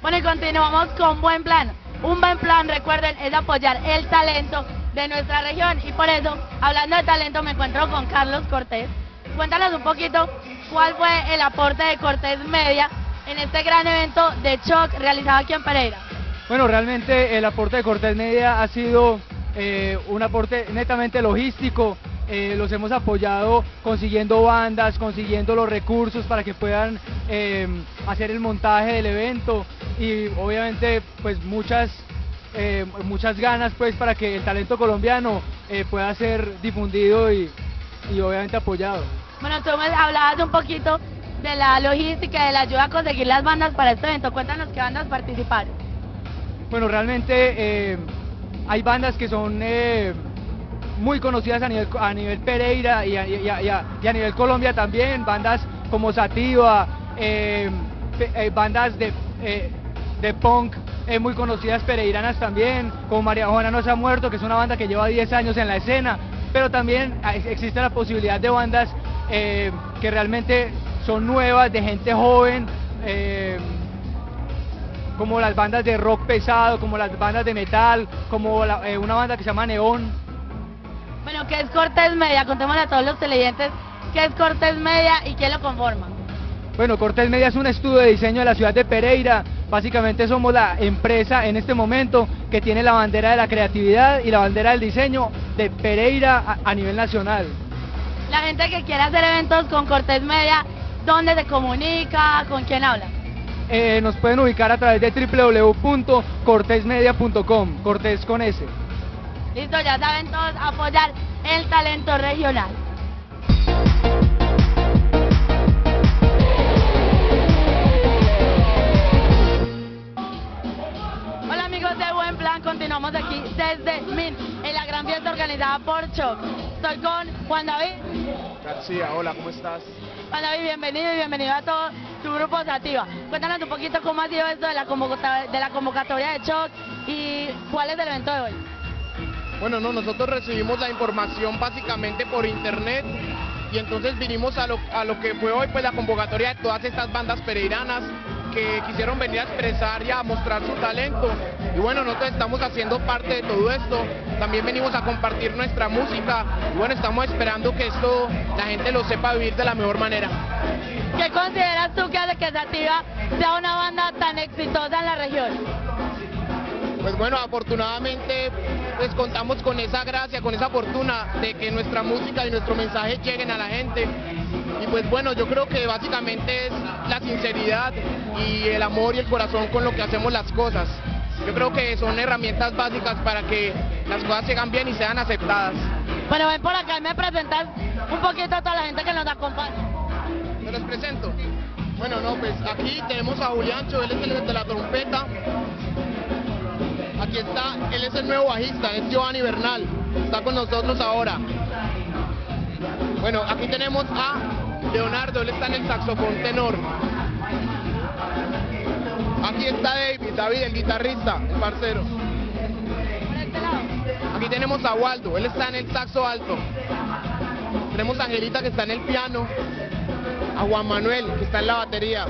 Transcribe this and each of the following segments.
Bueno, y continuamos con Buen Plan. Un buen plan, recuerden, es apoyar el talento de nuestra región. Y por eso, hablando de talento, me encuentro con Carlos Cortés. Cuéntanos un poquito cuál fue el aporte de Cortés Media en este gran evento de Shock realizado aquí en Pereira. Bueno, realmente el aporte de Cortés Media ha sido un aporte netamente logístico. Los hemos apoyado consiguiendo bandas, consiguiendo los recursos para que puedan hacer el montaje del evento y obviamente pues muchas ganas pues para que el talento colombiano pueda ser difundido y obviamente apoyado. Bueno, tú me hablabas un poquito de la logística, de la ayuda a conseguir las bandas para este evento. Cuéntanos qué bandas participaron. Bueno, realmente hay bandas que son muy conocidas a nivel Pereira y a nivel Colombia también, bandas como Sativa, bandas de punk muy conocidas pereiranas también, como María Juana No Se Ha Muerto, que es una banda que lleva 10 años en la escena, pero también existe la posibilidad de bandas que realmente son nuevas, de gente joven, como las bandas de rock pesado, como las bandas de metal, como una banda que se llama Neón. Bueno, ¿qué es Cortés Media? Contémosle a todos los televidentes qué es Cortés Media y quién lo conforma. Bueno, Cortés Media es un estudio de diseño de la ciudad de Pereira. Básicamente somos la empresa en este momento que tiene la bandera de la creatividad y la bandera del diseño de Pereira a nivel nacional. La gente que quiera hacer eventos con Cortés Media, ¿dónde se comunica? ¿Con quién habla? Nos pueden ubicar a través de www.cortesmedia.com, Cortés con S. Listo, ya saben todos, apoyar el talento regional. Hola amigos de Buen Plan, continuamos aquí desde MIN, en la gran fiesta organizada por Shock. Estoy con Juan David García, hola, ¿cómo estás? Juan David, bienvenido y bienvenido a todo tu grupo Sativa. Cuéntanos un poquito cómo ha sido esto de la convocatoria de Shock y cuál es el evento de hoy. Bueno, no, nosotros recibimos la información básicamente por internet y entonces vinimos a lo que fue hoy, pues la convocatoria de todas estas bandas pereiranas que quisieron venir a expresar y a mostrar su talento. Y bueno, nosotros estamos haciendo parte de todo esto, también venimos a compartir nuestra música y bueno, estamos esperando que esto la gente lo sepa vivir de la mejor manera. ¿Qué consideras tú que hace que Sativa sea una banda tan exitosa en la región? Pues bueno, afortunadamente pues contamos con esa gracia, con esa fortuna de que nuestra música y nuestro mensaje lleguen a la gente. Y pues bueno, yo creo que básicamente es la sinceridad y el amor y el corazón con lo que hacemos las cosas. Yo creo que son herramientas básicas para que las cosas se hagan bien y sean aceptadas. Bueno, ven por acá y me presentas un poquito a toda la gente que nos acompaña. ¿Me los presento? Bueno, no, pues aquí tenemos a Juliancho, él es el de la trompeta. Aquí está, él es el nuevo bajista, es Giovanni Bernal, está con nosotros ahora. Bueno, aquí tenemos a Leonardo, él está en el saxofón tenor. Aquí está David, el guitarrista, el parcero. Aquí tenemos a Waldo, él está en el saxo alto. Tenemos a Angelita que está en el piano. A Juan Manuel que está en la batería.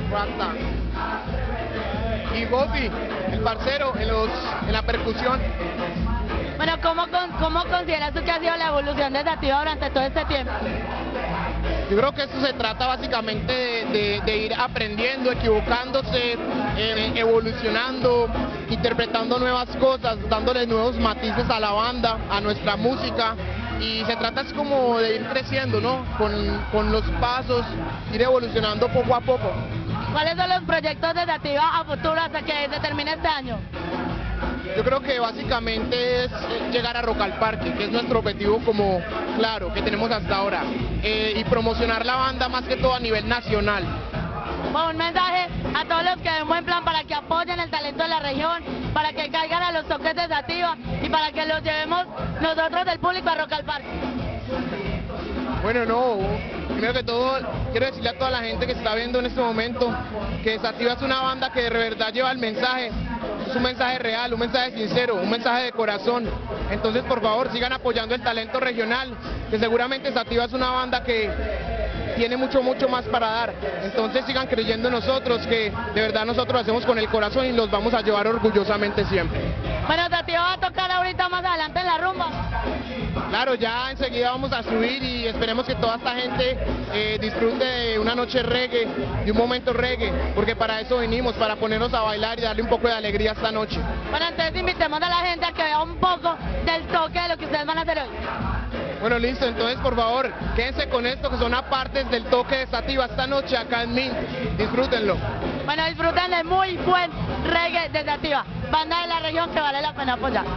Y Bobby, el parcero, en la percusión. Bueno, ¿cómo consideras tú que ha sido la evolución de Sativa durante todo este tiempo? Yo creo que esto se trata básicamente de ir aprendiendo, equivocándose, evolucionando, interpretando nuevas cosas, dándole nuevos matices a la banda, a nuestra música. Y se trata es como de ir creciendo, ¿no? Con los pasos, ir evolucionando poco a poco. ¿Cuáles son los proyectos de Sativa a futuro hasta que se termine este año? Yo creo que básicamente es llegar a Rock al Parque, que es nuestro objetivo como claro que tenemos hasta ahora, y promocionar la banda más que todo a nivel nacional. Bueno, un mensaje a todos los que ven Buen Plan para que apoyen el talento de la región, para que caigan a los toques de Sativa y para que los llevemos nosotros del público a Rock al Parque. Bueno, no, primero que todo quiero decirle a toda la gente que está viendo en este momento que Sativa es una banda que de verdad lleva el mensaje, es un mensaje real, un mensaje sincero, un mensaje de corazón. Entonces por favor sigan apoyando el talento regional, que seguramente Sativa es una banda que tiene mucho más para dar. Entonces sigan creyendo en nosotros, que de verdad nosotros lo hacemos con el corazón y los vamos a llevar orgullosamente siempre. Bueno, Dativa va a tocar ahorita más adelante en la rumba. Claro, ya enseguida vamos a subir y esperemos que toda esta gente disfrute de una noche reggae, de un momento reggae, porque para eso venimos, para ponernos a bailar y darle un poco de alegría esta noche. Bueno, entonces invitemos a la gente a que vea un poco del toque de lo que ustedes van a hacer hoy. Bueno, listo, entonces por favor, quédense con esto que son apartes del toque de Sativa esta noche acá en Mint. Disfrútenlo. Bueno, disfruten de muy buen reggae de Sativa, banda de la región que vale la pena apoyar.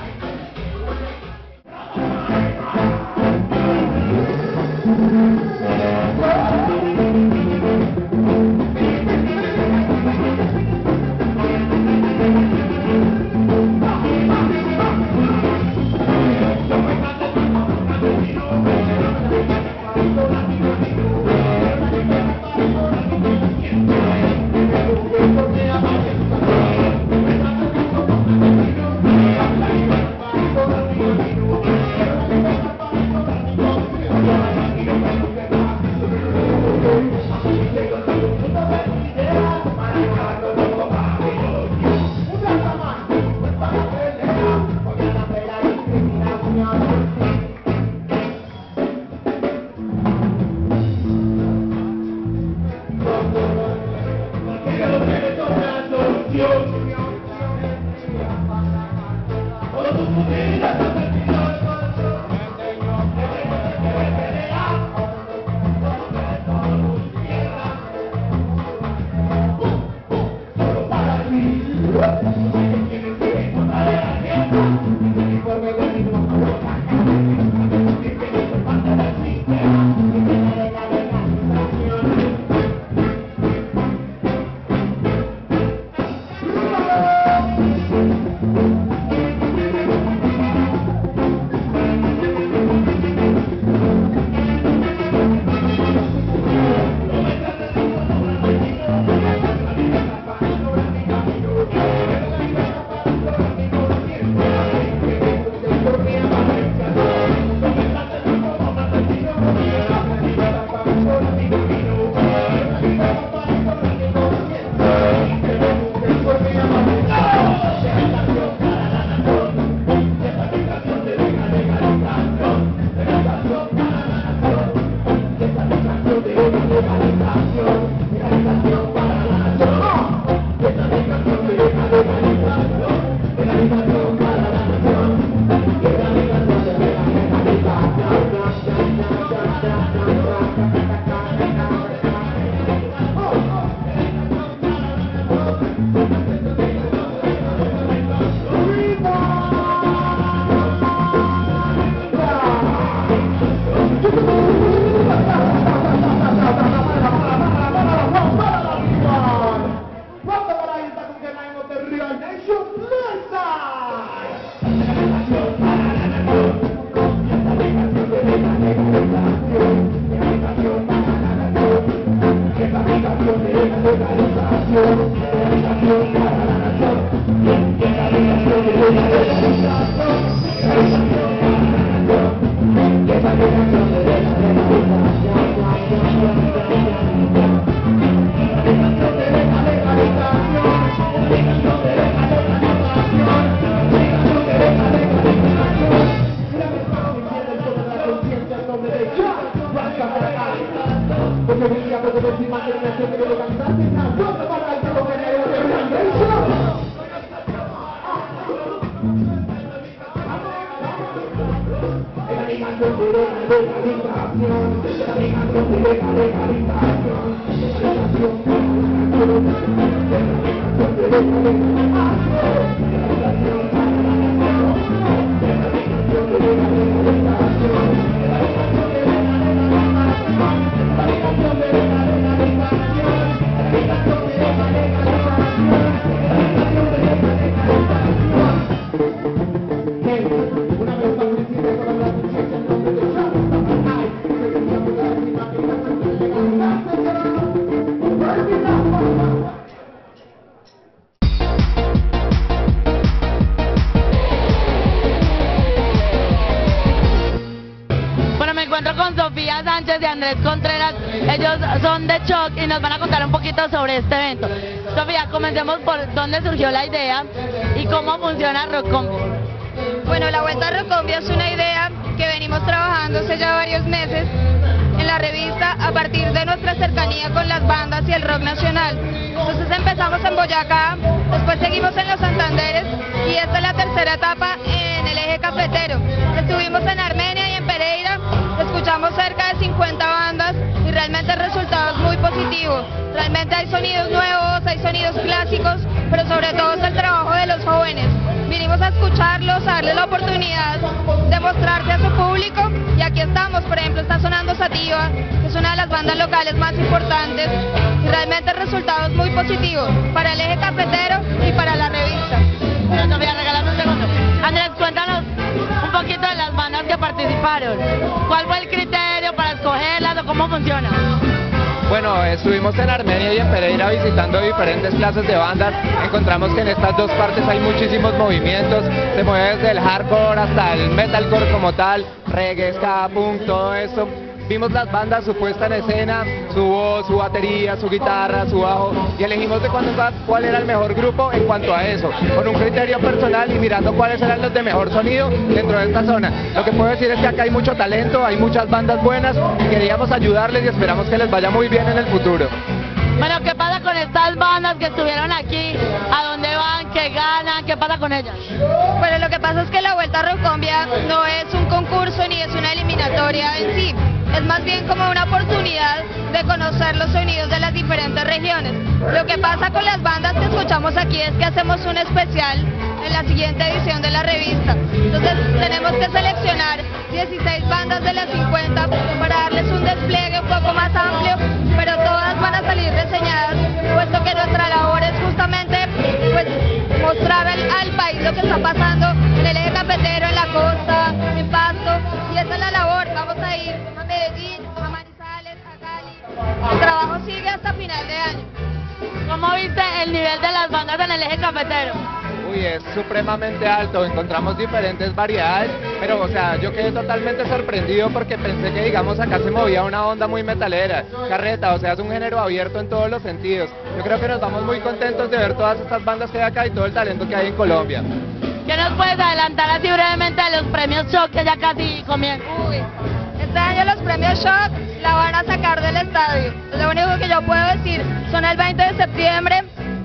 Sánchez y Andrés Contreras. Ellos son de Shock y nos van a contar un poquito sobre este evento. Sofía, comencemos por dónde surgió la idea y cómo funciona Rockcombia. Bueno, la Vuelta a Rockcombia es una idea que venimos trabajando hace ya varios meses en la revista a partir de nuestra cercanía con las bandas y el rock nacional. Entonces empezamos en Boyacá, después seguimos en los Santanderes y esta es la tercera etapa en el eje cafetero. Estuvimos en Armenia y en Pereira, escuchamos cerca de 50 bandas y realmente el resultado es muy positivo. Realmente hay sonidos nuevos, hay sonidos clásicos, pero sobre todo es el trabajo de los jóvenes. Vinimos a escucharlos, a darles la oportunidad de mostrarse a su público y aquí estamos, por ejemplo, está sonando Sativa, que es una de las bandas locales más importantes y realmente el resultado es muy positivo para el eje cafetero y para la revista. Bueno, Sofía, regálame un segundo. Andrés, cuéntanos un poquito de las bandas que participaron. ¿Cuál fue el criterio para escogerlas o cómo funciona? Bueno, estuvimos en Armenia y en Pereira visitando diferentes clases de bandas. Encontramos que en estas dos partes hay muchísimos movimientos. Se mueve desde el hardcore hasta el metalcore como tal, reggae, ska, punk, todo eso. Vimos las bandas, su puesta en escena, su voz, su batería, su guitarra, su bajo y elegimos de cuál era el mejor grupo en cuanto a eso, con un criterio personal y mirando cuáles eran los de mejor sonido dentro de esta zona. Lo que puedo decir es que acá hay mucho talento, hay muchas bandas buenas y queríamos ayudarles y esperamos que les vaya muy bien en el futuro. Bueno, ¿qué pasa con estas bandas que estuvieron aquí? ¿A dónde van? ¿Qué ganan? ¿Qué pasa con ellas? Bueno, lo que pasa es que la Vuelta a Rockcombia no es un concurso ni es una eliminatoria en sí. Es más bien como una oportunidad de conocer los sonidos de las diferentes regiones. Lo que pasa con las bandas que escuchamos aquí es que hacemos un especial en la siguiente edición de la revista. Entonces tenemos que seleccionar 16 bandas de las 50 para darles un despliegue un poco más amplio, pero todas van a salir reseñadas, puesto que nuestra labor es justamente pues, mostrar al país lo que está pasando en el eje cafetero, en la costa, en Pasto, y esa es la labor. Vamos a ir a Medellín, a Manizales, a Cali. El trabajo sigue hasta final de año. ¿Cómo viste el nivel de las bandas en el eje cafetero? Uy, es supremamente alto, encontramos diferentes variedades, pero o sea, yo quedé totalmente sorprendido porque pensé que digamos acá se movía una onda muy metalera, carreta, o sea, es un género abierto en todos los sentidos. Yo creo que nos vamos muy contentos de ver todas estas bandas que hay acá y todo el talento que hay en Colombia. ¿Qué nos puedes adelantar así brevemente de los premios Shock que ya casi comienzan? Uy, este año los premios Shock la van a sacar del estadio. Lo único que yo puedo decir son el 20 de septiembre,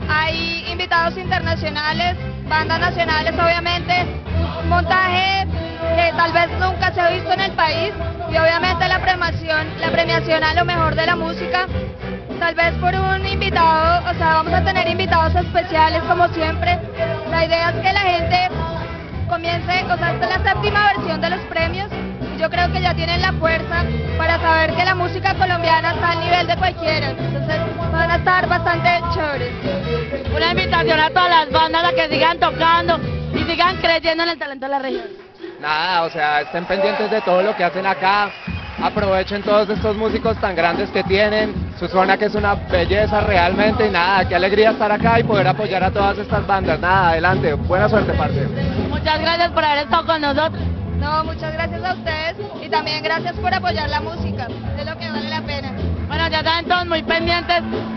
hay invitados internacionales, bandas nacionales obviamente, un montaje que tal vez nunca se ha visto en el país y obviamente la premiación a lo mejor de la música, tal vez por un invitado, o sea, vamos a tener invitados especiales como siempre. La idea es que la gente comience, o sea, esta es la 7ª versión de los premios y yo creo que ya tienen la fuerza para saber que la música colombiana está al nivel de cualquiera, entonces van a estar bastante chéveres. Una invitación a todas las bandas a que sigan tocando y sigan creyendo en el talento de la región. Nada, o sea, estén pendientes de todo lo que hacen acá, aprovechen todos estos músicos tan grandes que tienen, su zona que es una belleza realmente y nada, qué alegría estar acá y poder apoyar a todas estas bandas. Nada, adelante, buena suerte, parce. Muchas gracias por haber estado con nosotros. No, muchas gracias a ustedes y también gracias por apoyar la música, es lo que vale la pena. Bueno, ya saben todos muy pendientes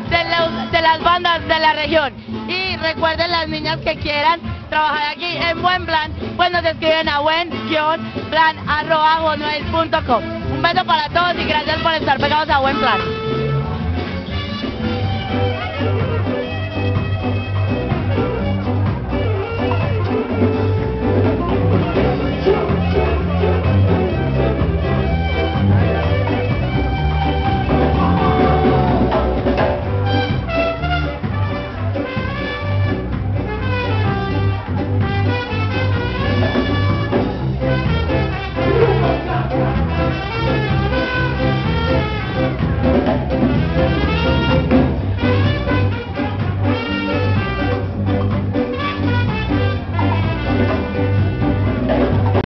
de las bandas de la región. Y recuerden, las niñas que quieran trabajar aquí en Buen Plan, pues nos escriben a buen-plan@hotmail.com. Un beso para todos y gracias por estar pegados a Buen Plan.